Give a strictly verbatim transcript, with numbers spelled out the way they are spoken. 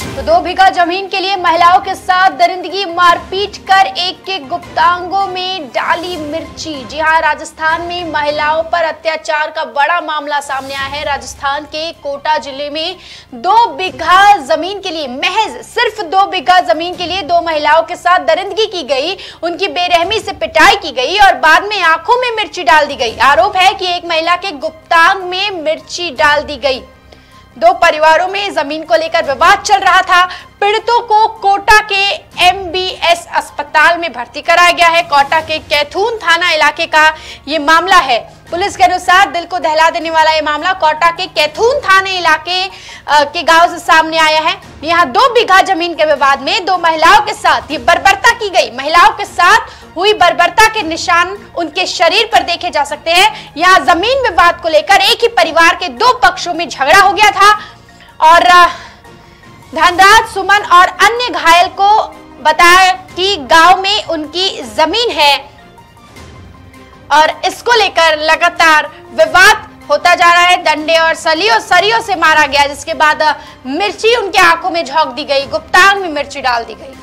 तो दो बीघा जमीन के लिए महिलाओं के साथ दरिंदगी, मारपीट कर एक के गुप्तांगों में डाली मिर्ची। जी हां, राजस्थान में महिलाओं पर अत्याचार का बड़ा मामला सामने आया है। राजस्थान के कोटा जिले में दो बीघा जमीन के लिए, महज सिर्फ दो बीघा जमीन के लिए दो महिलाओं के साथ दरिंदगी की गई, उनकी बेरहमी से पिटाई की गई और बाद में आंखों में मिर्ची डाल दी गई। आरोप है कि एक महिला के गुप्तांग में मिर्ची डाल दी गई। दो परिवारों में जमीन को लेकर विवाद चल रहा था। पीड़ितों को कोटा के एमबीएस अस्पताल में भर्ती कराया गया है। कोटा के कैथून थाना इलाके का ये मामला है। पुलिस के अनुसार दिल को दहला देने वाला ये मामला कोटा के कैथून थाने इलाके के गांव से सामने आया है। यहाँ दो बीघा जमीन के विवाद में दो महिलाओं के साथ ये बर्बरता की गई। महिलाओं के साथ हुई बर्बरता के निशान उनके शरीर पर देखे जा सकते हैं। यहाँ जमीन विवाद को लेकर एक ही परिवार के दो पक्षों में झगड़ा हो गया था और धनराज, सुमन और अन्य घायल को बताया कि गांव में उनकी जमीन है और इसको लेकर लगातार विवाद होता जा रहा है। डंडे और सलियों सरियों से मारा गया, जिसके बाद मिर्ची उनके आंखों में झोंक दी गई, गुप्तांग में मिर्ची डाल दी गई।